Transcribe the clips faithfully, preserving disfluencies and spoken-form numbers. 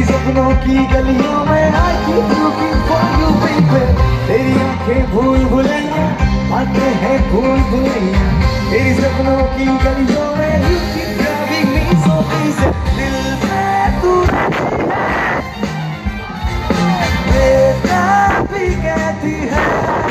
सपनों की गलियों में I keep looking for you baby। तेरी आंखें भूल भुलैया, बातें हैं भूल भुलैया। तेरी सपनों की गलियों में you keep driving me so crazy। दिल में तू रहती है, बेटा भी कहती है।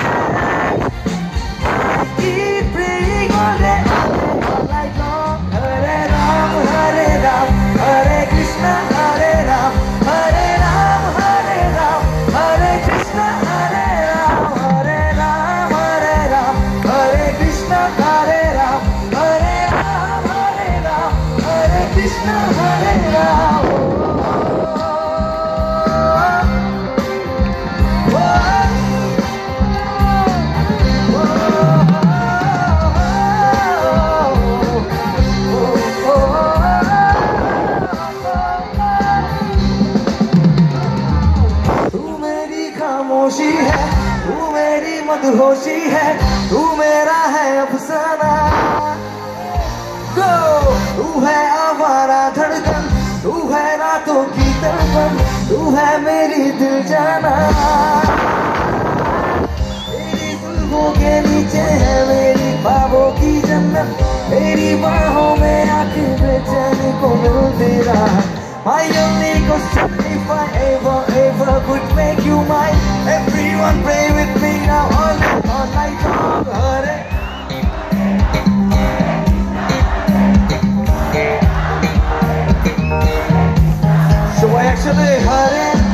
I keep praying all day, all night long। हरे राम हरे राम, हरे कृष्णा हरे राम, हरे राम हरे राम, हरे कृष्णा हरे राम, हरे राम हरे राम, हरे कृष्णा हरे राम, हरे राम हरे राम, हरे कृष्णा हरे राम। खामोशी है तू मेरी मदहोशी है, तू मेरा है अफसाना। गो तू है आवारा धड़कन, तू है रातों की तड़पन, तू है मेरी दिल जाना। तेरी जुल्फों के नीचे है मेरी ख्वाबों की जन्नत, तेरी बाहों में आके बेचैनी को मिल तेरा। My only question, if I ever, ever could make you mine। Everyone pray with me now, all night, all night long। Hare so I actually Hare